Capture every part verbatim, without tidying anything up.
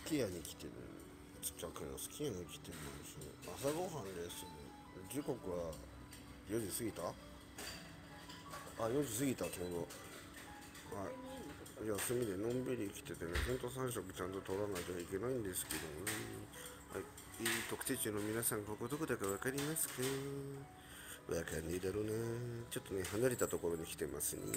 き家に来てるちっちゃけど好き家に来てるし、朝ごはんです。時刻はよじ過ぎた。あ、よじ過ぎたちょうど。はい、休みでのんびり来ててね、ほんとさん食ちゃんと取らないといけないんですけどね。はい、いい特定中の皆さん、ここどこだか分かりますか？わかんねえだろうな。ちょっとね、離れたところに来てますね。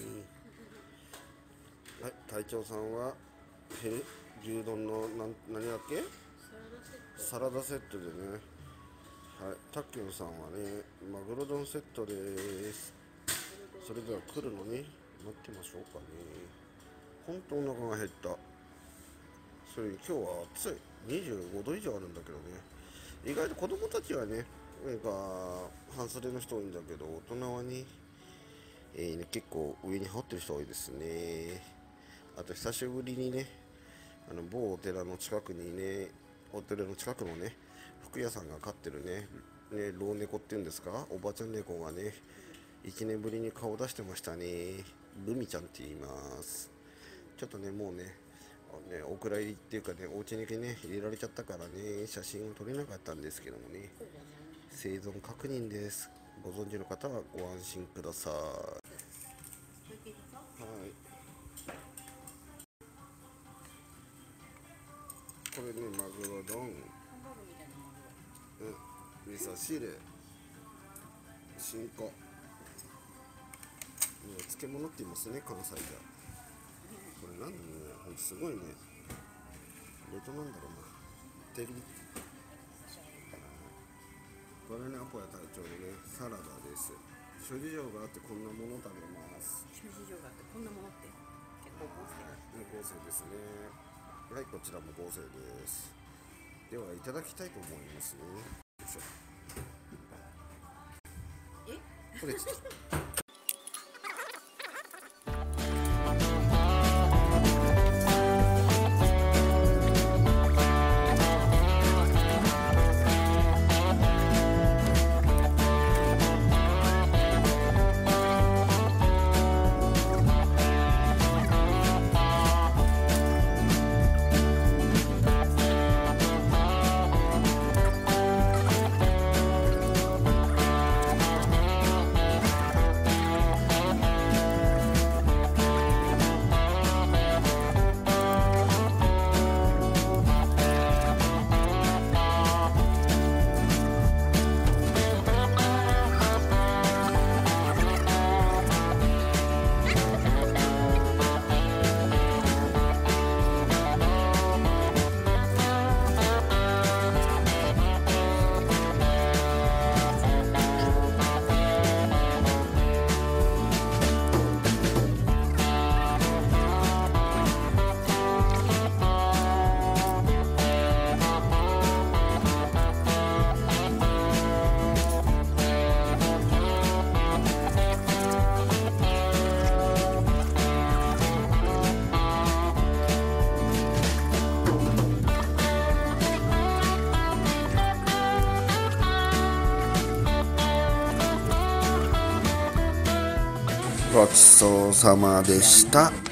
はい、隊長さんは牛丼のなん何だっけ、サラダセットでね。はい、タッキョンさんはね、マグロ丼セットです。それでは来るのに待ってましょうかね。ほんとお腹が減った。それに今日は暑い。にじゅうごど以上あるんだけどね。意外と子供たちはね、なんか半袖の人多いんだけど、大人はね、えー、ね結構上に羽織ってる人多いですね。あと久しぶりにね、あの某お寺の近くにね、お寺の近くのね、服屋さんが飼ってるね、ね、老猫っていうんですか、おばちゃん猫がね、いちねんぶりに顔出してましたね。ルミちゃんって言います。ちょっとね、もうね、ねお蔵入りっていうかね、お家にね、入れられちゃったからね、写真を撮れなかったんですけどもね、生存確認です。ご存知の方はご安心ください。はい。これね、マグロ丼、うん、味噌汁、新子、漬物って言いますね、関西じゃ。これなんだね、ほんとすごいね。レトなんだろうな。照り。これね、アポや隊長でね、サラダです。諸事情があってこんなもの食べます。 諸事情があってこんなものって結構合成。 ね、合成ですね。はい、こちらも合成です。では、いただきたいと思いますね。よいしょ。え？これちょっと。ごちそうさまでした。